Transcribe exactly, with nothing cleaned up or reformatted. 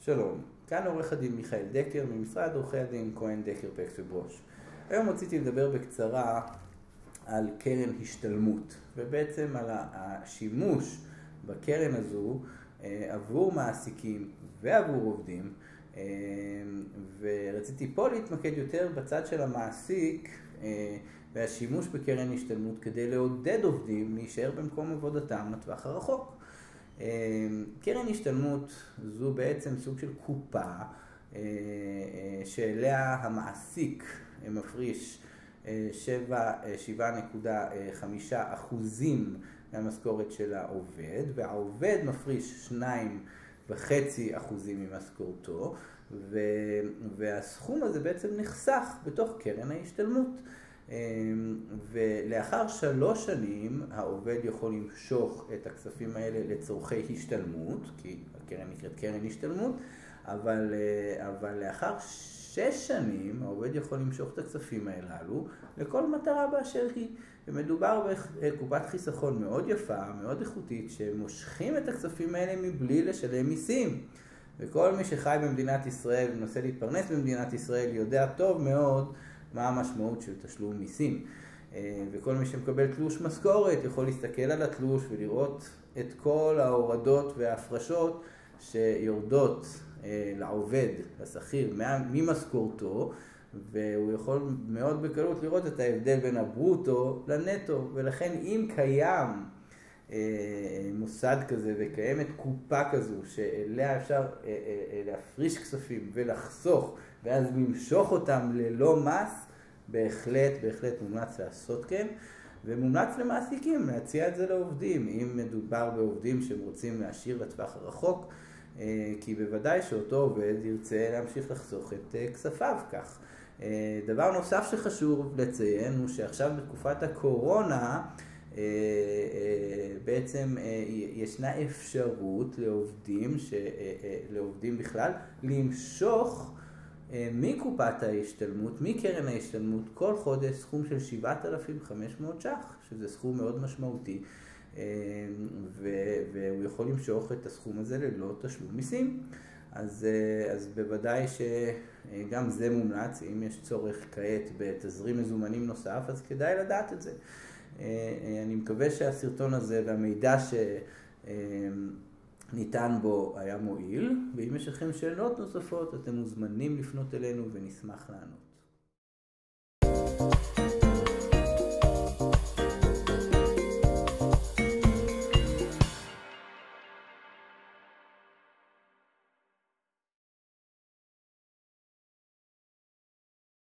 שלום, כאן עורך הדין מיכאל דקר ממשרד עורכי הדין כהן דקר פקס וברוש. היום רציתי לדבר בקצרה על קרן השתלמות, ובעצם על השימוש בקרן הזו עבור מעסיקים ועבור עובדים, ורציתי פה להתמקד יותר בצד של המעסיק והשימוש בקרן השתלמות כדי לעודד עובדים להישאר במקום עבודתם לטווח הרחוק. קרן השתלמות זו בעצם סוג של קופה שאליה המעסיק מפריש שבע נקודה חמישה אחוזים מהמשכורת של העובד, והעובד מפריש שניים וחצי אחוזים ממשכורתו, והסכום הזה בעצם נחסך בתוך קרן ההשתלמות. ולאחר שלוש שנים העובד יכול למשוך את הכספים האלה לצורכי השתלמות, כי הקרן נקראת קרן השתלמות, אבל, אבל לאחר שש שנים העובד יכול למשוך את הכספים הללו לכל מטרה באשר היא. ומדובר בקופת חיסכון מאוד יפה, מאוד איכותית, שמושכים את הכספים האלה מבלי לשלם מיסים. וכל מי שחי במדינת ישראל ונושא להתפרנס במדינת ישראל יודע טוב מאוד מה המשמעות של תשלום מיסים. וכל מי שמקבל תלוש משכורת יכול להסתכל על התלוש ולראות את כל ההורדות וההפרשות שיורדות לעובד, לשכיר, ממשכורתו, והוא יכול מאוד בקלות לראות את ההבדל בין הברוטו לנטו. ולכן אם קיים מוסד כזה וקיימת קופה כזו שאליה אפשר להפריש כספים ולחסוך ואז למשוך אותם ללא מס, בהחלט, בהחלט מומלץ לעשות כן, ומומלץ למעסיקים להציע את זה לעובדים, אם מדובר בעובדים שהם רוצים להשאיר לטווח הרחוק, כי בוודאי שאותו עובד ירצה להמשיך לחסוך את כספיו כך. דבר נוסף שחשוב לציין הוא שעכשיו בתקופת הקורונה, בעצם ישנה אפשרות לעובדים, לעובדים בכלל, למשוך מקופת ההשתלמות, מקרן ההשתלמות, כל חודש סכום של שבעת אלפים וחמש מאות ש"ח, שזה סכום מאוד משמעותי, והוא יכול למשוך את הסכום הזה ללא תשלום מיסים. אז, אז בוודאי שגם זה מומלץ. אם יש צורך כעת בתזרים מזומנים נוסף, אז כדאי לדעת את זה. אני מקווה שהסרטון הזה והמידע שניתן בו היה מועיל, ואם יש לכם שאלות נוספות אתם מוזמנים לפנות אלינו ונשמח לענות.